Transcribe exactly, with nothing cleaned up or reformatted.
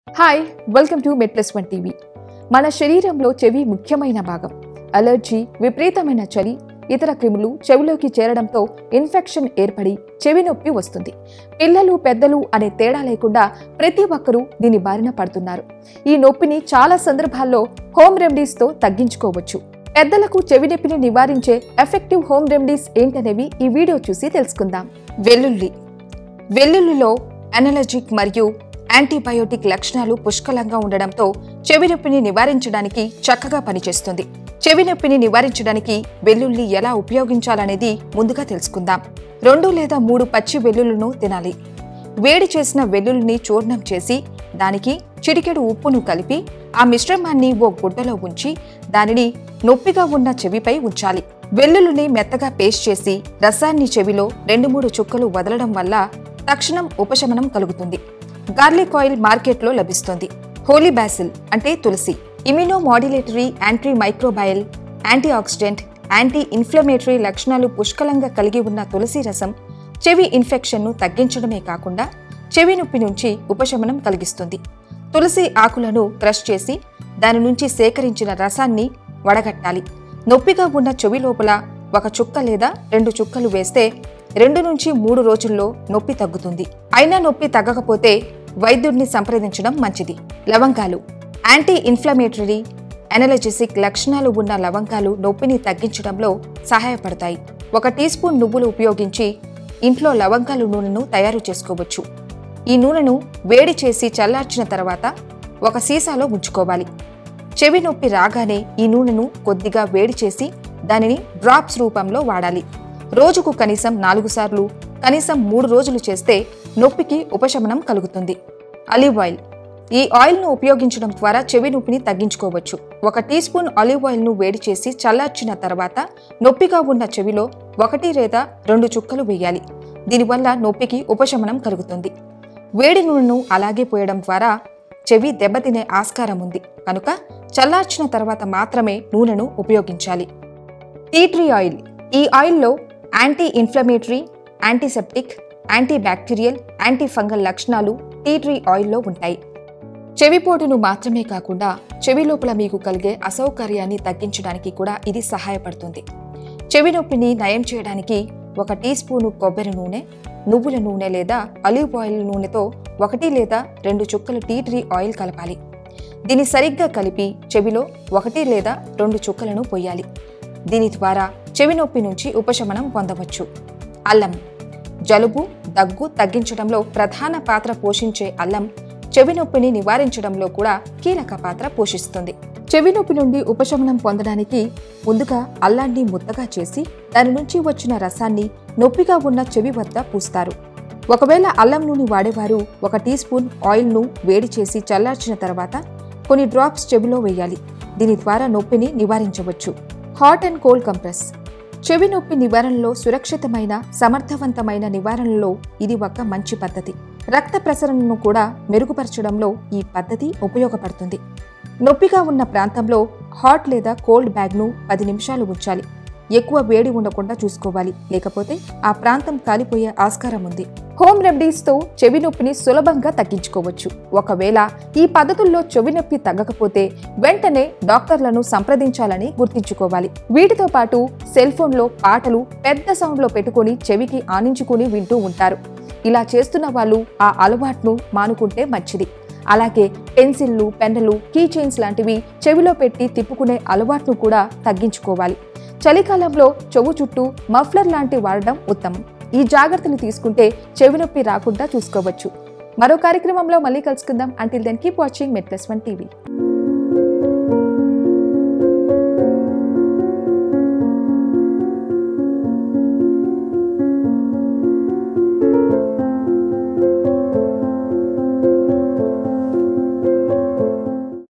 Hi welcome to MedPlus one TV. మన శరీరంలో చెవి ముఖ్యమైన భాగం. అలర్జీ, విపరీతమైన చలి, ఇతర క్రిములు చెవిలోకి చేరడంతో ఇన్ఫెక్షన్ ఏర్పడి చెవి నొప్పి వస్తుంది. పిల్లలు పెద్దలు అనే తేడా లేకుండా ప్రతి ఒక్కరూ దీని బారిన పడుతున్నారు. ఈ నొప్పిని చాలా సందర్భాల్లో హోమ్ రెమెడీస్ తో తగ్గించుకోవచ్చు. పెద్దలకు చెవి నొప్పిని నివారించే ఎఫెక్టివ్ హోమ్ రెమెడీస్ ఏంటనేవి ఈ వీడియో చూసి తెలుసుకుందాం. వెల్లుల్లి. వెల్లుల్లిలో అనలర్జిక్ మరియు యాంటీబయోటిక్ లక్షణాలు పుష్కలంగా ఉండడంతో చెవి నొప్పిని నివారించడానికి చక్కగా పనిచేస్తుంది. చెవి నొప్పిని నివారించడానికి వెల్లుల్లి ఎలా ఉపయోగించాలనేది ముందుగా తెలుసుకుందాం. రెండు లేదా మూడు పచ్చి వెల్లుల్లను తినాలి. వేడి చేసిన వెల్లుల్లిని చూర్ణం చేసి దానికి చిటికెడు ఉప్పును కలిపి ఆ మిశ్రమాన్ని ఓ గుడ్డలో ఉంచి దానిని నొప్పిగా ఉన్న చెవిపై ఉంచాలి. వెల్లుల్లిని మెత్తగా పేస్ట్ చేసి రసాన్ని చెవిలో రెండు మూడు చుక్కలు వదలడం వల్ల తక్షణం ఉపశమనం కలుగుతుంది. గార్లిక్ ఆయిల్ మార్కెట్లో లభిస్తుంది. హోలీ బాసిల్ అంటే తులసి immunomodulatory, anti microbial, anti oxidant, anti inflammatory లక్షణాలు పుష్కలంగా కలిగి ఉన్న తులసి రసం చెవి ఇన్ఫెక్షన్ను తగ్గించడమే కాకుండా చెవి నొప్పి నుంచి ఉపశమనం కలిగిస్తుంది. తులసి ఆకులను క్రష్ చేసి దాని నుంచి సేకరించిన రసాన్ని వడగట్టాలి. నొప్పిగా ఉన్న చెవి లోపల ఒక చుక్క లేదా రెండు చుక్కలు వేస్తే రెండు నుంచి మూడు రోజుల్లో నొప్పి తగ్గుతుంది. అయినా నొప్పి తగ్గకపోతే వైద్యుడిని సంప్రదించడం మంచిది. లవంగాలు. యాంటీ ఇన్ఫ్లమేటరీ, అనలజెసిక్ లక్షణాలు ఉన్న లవంగాలు నొప్పిని తగ్గించడంలో సహాయపడతాయి. ఒక టీ స్పూన్ నువ్వులు ఉపయోగించి ఇంట్లో లవంగాలు నూనెను తయారు చేసుకోవచ్చు. ఈ నూనెను వేడి చేసి చల్లార్చిన తర్వాత ఒక సీసాలో ఉంచుకోవాలి. చెవి నొప్పి రాగానే ఈ నూనెను కొద్దిగా వేడి చేసి దానిని డ్రాప్స్ రూపంలో వాడాలి. రోజుకు కనీసం నాలుగు సార్లు కనీసం మూడు రోజులు చేస్తే నొప్పికి ఉపశమనం కలుగుతుంది. Olive oil. ఈ ఆయిల్ను ఉపయోగించడం ద్వారా చెవి నొప్పిని తగ్గించుకోవచ్చు. ఒక టీ స్పూన్ ఆలివ్ ఆయిల్ను వేడి చేసి చల్లార్చిన తర్వాత నొప్పిగా ఉన్న చెవిలో ఒకటి లేదా రెండు చుక్కలు వేయాలి. దీనివల్ల నొప్పికి ఉపశమనం కలుగుతుంది. వేడి నూనెను అలాగే పోయడం ద్వారా చెవి దెబ్బతినే ఆస్కారం ఉంది కనుక చల్లార్చిన తర్వాత మాత్రమే నూనెను ఉపయోగించాలి. Tea tree oil. ఈ ఆయిల్లో anti inflammatory, antiseptic, anti bacterial, anti fungal లక్షణాలు టీ ట్రీ ఆయిల్లో ఉంటాయి. చెవిపోటును మాత్రమే కాకుండా చెవి లోపల మీకు కలిగే అసౌకర్యాన్ని తగ్గించడానికి కూడా ఇది సహాయపడుతుంది. చెవి నొప్పిని నయం చేయడానికి ఒక టీ స్పూను కొబ్బరి నూనె, నువ్వుల నూనె లేదా ఆలివ్ ఆయిల్ నూనెతో ఒకటి లేదా రెండు చుక్కలు టీ ట్రీ ఆయిల్ కలపాలి. దీన్ని సరిగ్గా కలిపి చెవిలో ఒకటి లేదా రెండు చుక్కలను పోయాలి. దీని ద్వారా చెవి నొప్పి నుంచి ఉపశమనం పొందవచ్చు. అల్లం. జలుబు, దగ్గు తగ్గించడంలో ప్రధాన పాత్ర పోషించే అల్లం చెవి నొప్పిని నివారించడంలో కూడా కీలక పాత్ర పోషిస్తుంది. చెవి నొప్పి నుండి ఉపశమనం పొందడానికి ముందుగా అల్లాన్ని ముద్దగా చేసి దాని నుంచి వచ్చిన రసాన్ని నొప్పిగా ఉన్న చెవి వద్ద పూస్తారు. ఒకవేళ అల్లం నూనె వాడేవారు ఒక టీ స్పూన్ ఆయిల్ను వేడి చేసి చల్లార్చిన తర్వాత కొన్ని డ్రాప్స్ చెవిలో వేయాలి. దీని ద్వారా నొప్పిని నివారించవచ్చు. Hot and cold compress. చెవి నొప్పి నివారణలో సురక్షితమైన, సమర్థవంతమైన నివారణలో ఇది ఒక మంచి పద్ధతి. రక్త ప్రసరణను కూడా మెరుగుపరచడంలో ఈ పద్ధతి ఉపయోగపడుతుంది. నొప్పిగా ఉన్న ప్రాంతంలో హాట్ లేదా కోల్డ్ బ్యాగ్ను పది నిమిషాలు ఉంచాలి. ఎక్కువ వేడి ఉండకుండా చూసుకోవాలి, లేకపోతే ఆ ప్రాంతం కాలిపోయే ఆస్కారం ఉంది. హోమ్ రెమెడీస్తో చెవి నొప్పిని సులభంగా తగ్గించుకోవచ్చు. ఒకవేళ ఈ పద్ధతుల్లో చెవి నొప్పి తగ్గకపోతే వెంటనే డాక్టర్లను సంప్రదించాలని గుర్తుంచుకోవాలి. వీటితో పాటు సెల్ ఫోన్లో పాటలు పెద్ద సౌండ్లో పెట్టుకుని చెవికి ఆనించుకుని వింటూ ఉంటారు. ఇలా చేస్తున్న వాళ్ళు ఆ అలవాటును మానుకుంటే మంచిది. అలాగే పెన్సిళ్లు, పెన్నులు, కీ చైన్స్ లాంటివి చెవిలో పెట్టి తిప్పుకునే అలవాటును కూడా తగ్గించుకోవాలి. చలికాలంలో చెవు చుట్టూ మఫ్లర్ లాంటి వాడడం ఉత్తమం. ఈ జాగ్రత్తలు తీసుకుంటే చెవి నొప్పి రాకుండా చూసుకోవచ్చు. మరో కార్యక్రమంలో మళ్ళీ కలుసుకుందాం. Until then keep watching MedPlus one TV.